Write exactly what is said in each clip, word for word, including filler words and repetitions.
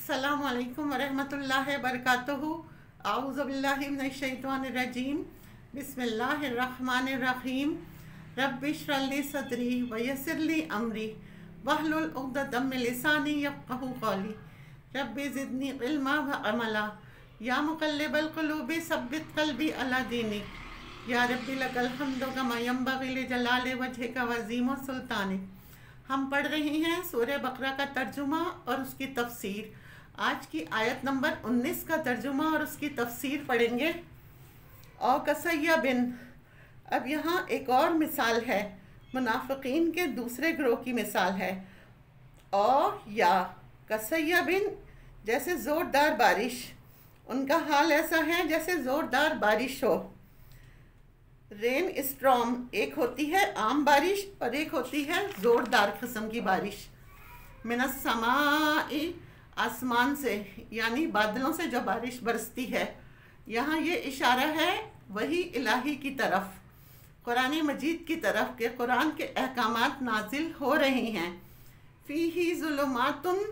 अस्सलामु अलैकुम वरहमतुल्लाहि वबरकातुहू। आऊज़ु बिल्लाहि मिनश शैतानिर रजीम। बिस्मिल्लाहिर रहमानिर रहीम। रब्बि इश्रह ली सदरी व यस्सिर ली अमरी वहलुल उक़दतम मिन लिसानी यफ़क़हू क़ौली। रब्बि ज़िदनी इल्मा व अमला। या मुक़ल्लिबल क़ुलूबि सब्बित क़ल्बी अला दीनिक। या रब्बि लकल हम्दु कमा यंबग़ी लिजलालि वजहिका व अज़ीमि सुल्तानिक। हम पढ़ रहे हैं सूरह बकरा का तर्जुमा और उसकी तफसीर। आज की आयत नंबर उन्नीस का तर्जुमा और उसकी तफसीर पढ़ेंगे। और कसैया बिन, अब यहाँ एक और मिसाल है, मुनाफिकीन के दूसरे ग्रोह की मिसाल है। और या कसैया बिन, जैसे ज़ोरदार बारिश, उनका हाल ऐसा है जैसे ज़ोरदार बारिश हो। रेन स्ट्रॉम, एक होती है आम बारिश और एक होती है ज़ोरदार किस्म की बारिश। मिनस समाई, आसमान से, यानी बादलों से जो बारिश बरसती है। यहाँ ये इशारा है वही इलाही की तरफ, कुरान मजीद की तरफ के कुरान के अहकामात नाजिल हो रहे हैं। फ़ीही ज़ुलुमातुन,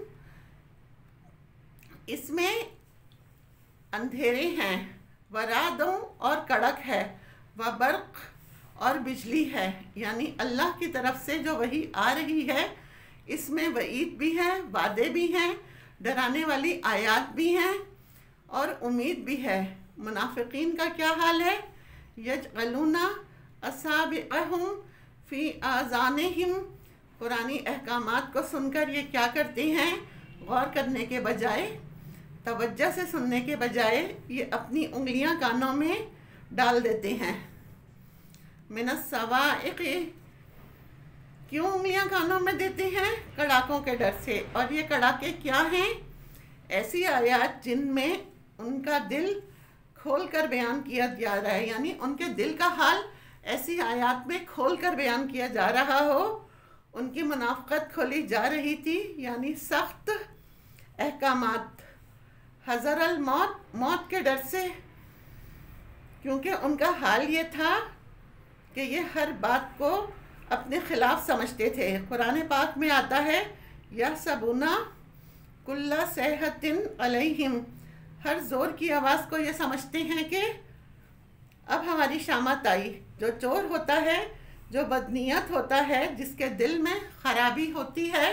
इसमें अंधेरे हैं, वरादों और कड़क है, व बर्क़ और बिजली है, यानी अल्लाह की तरफ से जो वही आ रही है। इसमें वईद भी है, वादे भी हैं, डराने वाली आयात भी हैं और उम्मीद भी है। मुनाफिकीन का क्या हाल है? यजअलूना असाबिअहुम फ़ी आज़ानिहिम, कुरानी अहकामात को सुनकर ये क्या करते हैं? गौर करने के बजाय, तवज्जो से सुनने के बजाय ये अपनी उंगलियां कानों में डाल देते हैं। मिनस सवाइक़, क्यों उंगलियां कानों में देते हैं? कड़ाकों के डर से। और ये कड़ाके क्या हैं? ऐसी आयत जिनमें उनका दिल खोल कर बयान किया जा रहा है, यानी उनके दिल का हाल ऐसी आयत में खोल कर बयान किया जा रहा हो। उनकी मुनाफ़क़त खोली जा रही थी, यानी सख्त अहकामात। हज़रल मौत, मौत के डर से, क्योंकि उनका हाल ये था कि ये हर बात को अपने ख़िलाफ़ समझते थे। कुरान पाक में आता है या सबूना कुल्ला सेहतिन अलैहिम, हर ज़ोर की आवाज़ को ये समझते हैं कि अब हमारी शामत आई। जो चोर होता है, जो बदनीयत होता है, जिसके दिल में ख़राबी होती है,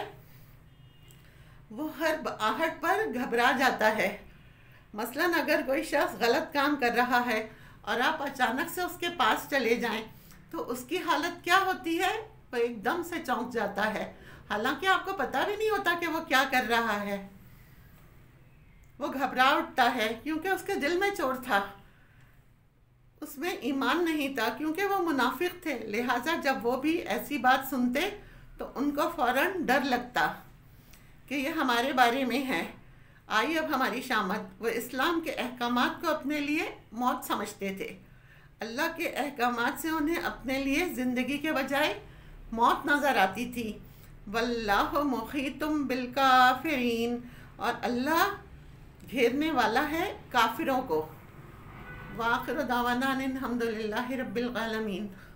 वो हर आहट पर घबरा जाता है। मसलन अगर कोई शख्स गलत काम कर रहा है और आप अचानक से उसके पास चले जाएं, तो उसकी हालत क्या होती है? वो एकदम से चौंक जाता है, हालांकि आपको पता भी नहीं होता कि वो क्या कर रहा है। वो घबरा उठता है क्योंकि उसके दिल में चोर था, उसमें ईमान नहीं था, क्योंकि वो मुनाफिक थे। लिहाजा जब वो भी ऐसी बात सुनते तो उनको फ़ौरन डर लगता कि ये हमारे बारे में है, आई अब हमारी शामत। वो इस्लाम के अहकामात को अपने लिए मौत समझते थे। अल्लाह के अहकामात से उन्हें अपने लिए ज़िंदगी के बजाय मौत नज़र आती थी। वल्लाहु मुहीतुम बिल काफ़िरीन, और अल्लाह घेरने वाला है काफिरों को। वाखिर दावाना अनिल हम्दुलिल्लाहि रब्बिल आलमीन।